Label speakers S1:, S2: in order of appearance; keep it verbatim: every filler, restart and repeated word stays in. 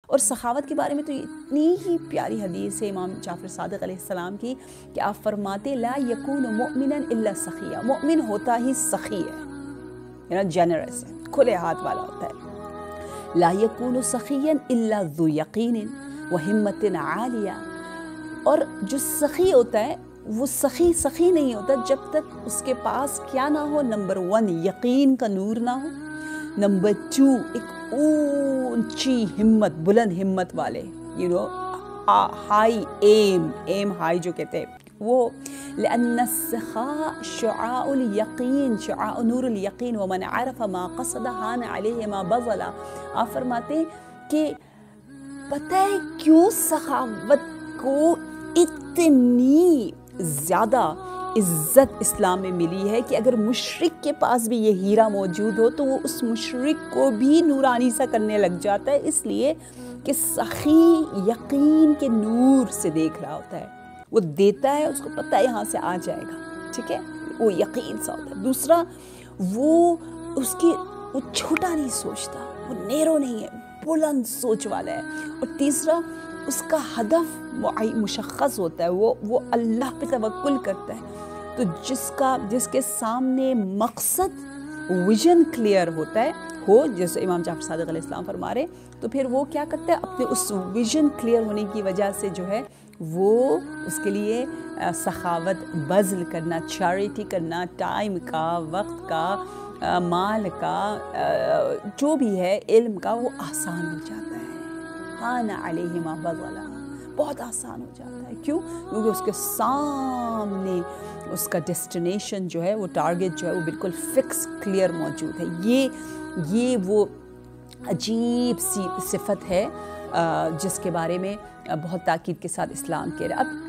S1: اور سخاوت کے بارے میں تو اتنی ہی پیاری حدیث ہے امام جعفر صادق علیہ السلام کی کہ آپ فرماتے لا یکون مؤمنا الا سخیا، مؤمن ہوتا ہی سخی ہے، یعنی جنرس ہے، کھلے ہاتھ والا ہوتا ہے۔ لا یکون سخیا الا ذو یقین وہمت عالیہ، اور جو سخی ہوتا ہے وہ سخی سخی نہیں ہوتا جب تک اس کے پاس کیا نہ ہو، نمبر ون یقین کا نور نہ ہو، نمبر ٹو ایک اونچی ہمت، بلند ہمت والے، you know high aim, aim high جو کہتے ہیں وہ، لأن السخاء شعاع الیقین، شعاع نور الیقین، ومن عرف ما قصد ہان علیہ ما بذل۔ آپ فرماتے ہیں کہ پتہ ہے کیوں سخاوت کو اتنی زیادہ عزت اسلام میں ملی ہے کہ اگر مشرک کے پاس بھی یہ ہیرا موجود ہو تو وہ اس مشرک کو بھی نورانی سا کرنے لگ جاتا ہے، اس لیے کہ سخی یقین کے نور سے دیکھ رہا ہوتا ہے، وہ دیتا ہے، اس کو پتہ ہے یہاں سے آ جائے گا، ٹھیک ہے، وہ یقین سا ہوتا ہے۔ دوسرا وہ اس کی وہ چھوٹا نہیں سوچتا، وہ نیرو نہیں ہے، بلند سوچ والا ہے۔ اور تیسرا اس کا ہدف مشخص ہوتا ہے، وہ وہ اللہ پہ توکل کرتا ہے۔ تو جس کا جس کے سامنے مقصد ویژن کلیئر ہوتا ہے ہو، جیسے امام جعفر صادق علیہ السلام فرما رہے، تو پھر وہ کیا کرتا ہے، اپنے اس ویژن کلیئر ہونے کی وجہ سے جو ہے وہ اس کے لیے سخاوت بذل کرنا، چیریٹی کرنا، ٹائم کا، وقت کا، مال کا، جو بھی ہے علم کا، وہ آسان ہو جاتا ہے۔ ہان علیہ ما بذل، بہت آسان ہو جاتا ہے۔ کیوں؟ کیونکہ اس کے سامنے اس کا ڈیسٹینیشن جو ہے، وہ ٹارگٹ جو ہے وہ بالکل فکس کلیئر موجود ہے۔ یہ یہ وہ عجیب سی صفت ہے جس کے بارے میں بہت تاکید کے ساتھ اسلام کہہ رہا ہے۔ اب